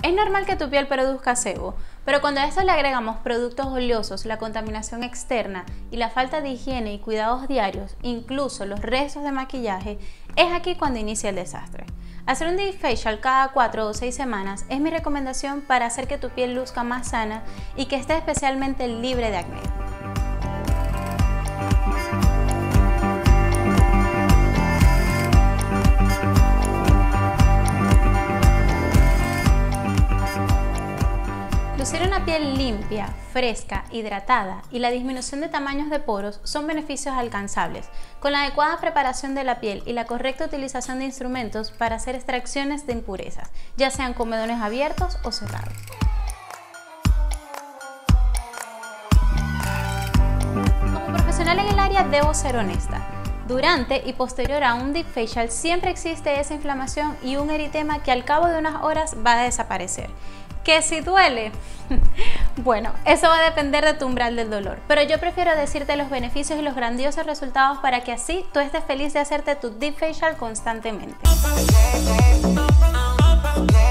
Es normal que tu piel produzca sebo, pero cuando a eso le agregamos productos oleosos, la contaminación externa y la falta de higiene y cuidados diarios, incluso los restos de maquillaje, es aquí cuando inicia el desastre. Hacer un deep facial cada 4 o 6 semanas es mi recomendación para hacer que tu piel luzca más sana y que esté especialmente libre de acné. Lucir una piel limpia, fresca, hidratada y la disminución de tamaños de poros son beneficios alcanzables con la adecuada preparación de la piel y la correcta utilización de instrumentos para hacer extracciones de impurezas, ya sean con medones abiertos o cerrados. Como profesional en el área debo ser honesta. Durante y posterior a un deep facial siempre existe esa inflamación y un eritema que al cabo de unas horas va a desaparecer. ¿Que si duele? Bueno, eso va a depender de tu umbral del dolor, pero yo prefiero decirte los beneficios y los grandiosos resultados para que así tú estés feliz de hacerte tu deep facial constantemente.